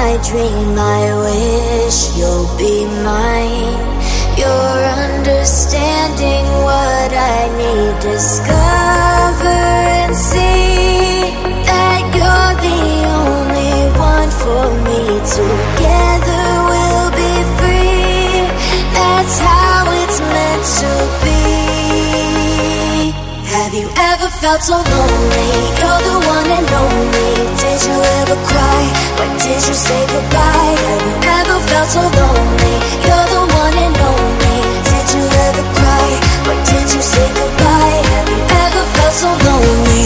I dream, I wish you'll be mine. You're understanding what I need. Discover and see that you're the only one for me. Together we'll be free. That's how it's meant to be. Have you ever felt so lonely? You're the one and only. Did you ever cry? When did you say goodbye? Have you ever felt so lonely? You're the one and only. Did you ever cry? When did you say goodbye? Have you ever felt so lonely?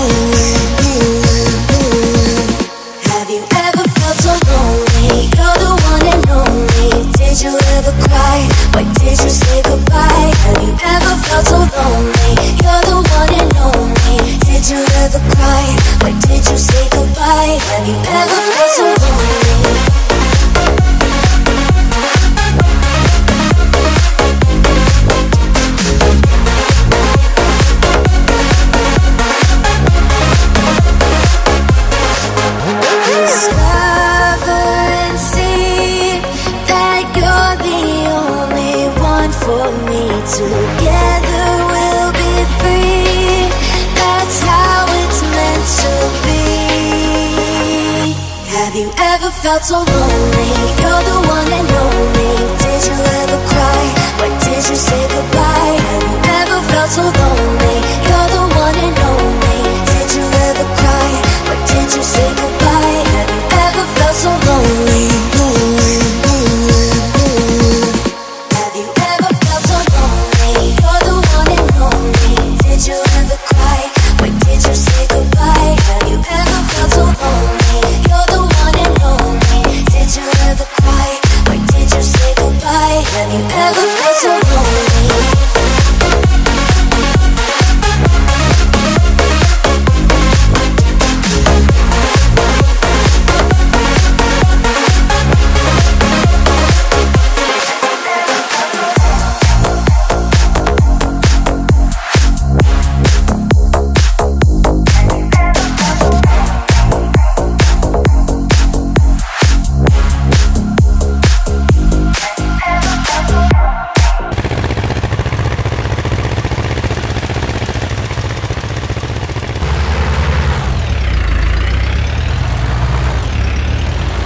Have you ever felt so lonely? You're the one and only. Did you ever cry? When did you say goodbye? Have you ever felt so lonely? You're the one and only. Did you ever cry? When did you say goodbye? Have you ever felt so lonely? For me, together we'll be free. That's how it's meant to be. Have you ever felt so lonely? You're the one and only. Did you ever cry? When did you say goodbye? Have you ever felt so lonely?